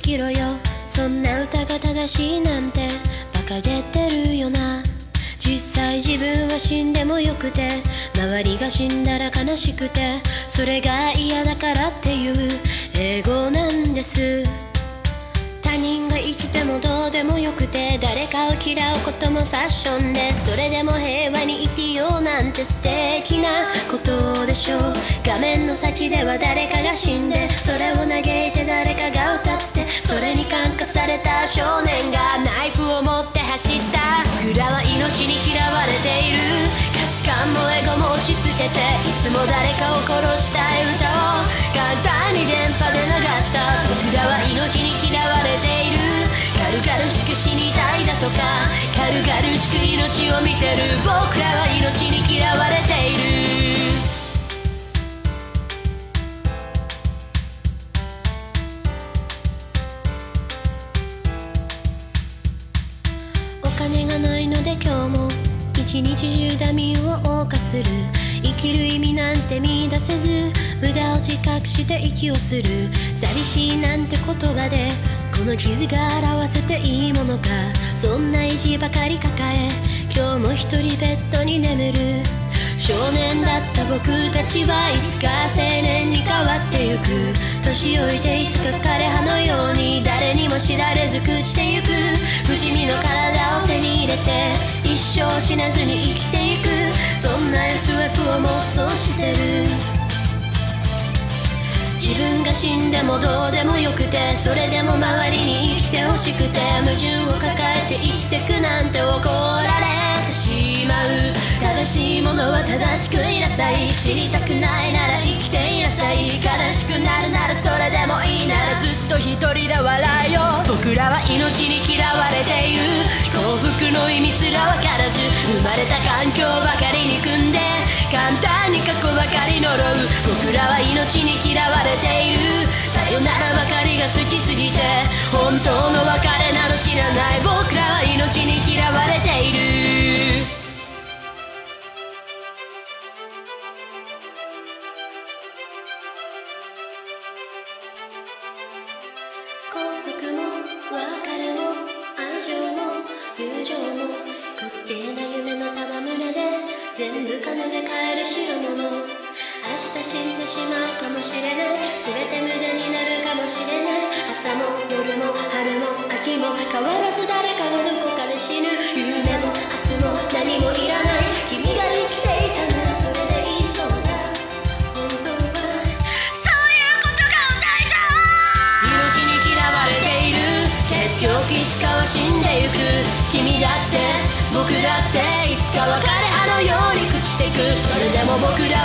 きろよ。そんな歌が正しいなんて馬鹿げてるよな。実際自分は死んでもよくて、周りが死んだら悲しくて、それが嫌だからっていう英語なんです。他人が生きてもどうでもよくて、誰かを嫌うこともファッションで、それでも平和に生きようなんて素敵なことでしょう。画面の先では誰かが死んで、それを嘆いて誰かが歌って、それに感化された少年がナイフを持って走った。僕らは命に嫌われている。価値観もエゴも押し付けて、いつも誰かを殺したい歌を簡単に電波で流した。僕らは命に嫌われている。軽々しく死にたいだとか、軽々しく命を見てる。僕らは命に嫌われている。お金がないので今日も一日中ダミーを謳歌する。生きる意味なんて見出せず、無駄を自覚して息をする。寂しいなんて言葉でこの傷が表せていいものか。そんな意地ばかり抱え、今日も一人ベッドに眠る。少年だった僕たちはいつか青年に変わってゆく。年老いていつか枯葉のように誰にも知られず朽ちてゆく。不死身の体を手に入れて一生死なずに生きていく。そんな SF を妄想してる。自分が死んでもどうでもよくて、それでも周りに生きてほしくて、矛盾を抱えて生きてくなんて怒られてしまう。正しいものは正しくいなさい。知りたくないなら生きていなさい。悲しくなるならそれでもいいならずっと一人で笑えよ。僕らは命に嫌われている。幸福の意味すら分からず、生まれた環境ばかり憎んで、簡単に過去ばかり呪う。僕らは命に嫌われている。さよならばかりが好きすぎて、本当の別れなど知らない。僕らは命に嫌われている。幸福も別れも愛情も友情も、滑稽な夢の玉胸で全部金で買える代物。明日死んでしまうかもしれない。全て無駄になるかもしれない。朝も夜も春も秋も変わらず誰かがどこかで死ぬ。夢も明日も何もいらない。君が生きていたならそれでいいそうだ。本当はそういうことが歌いたい。命に嫌われている。結局いつかは死んでゆく。君だって僕だっていつか別れ葉のように朽ちてく。それでも僕ら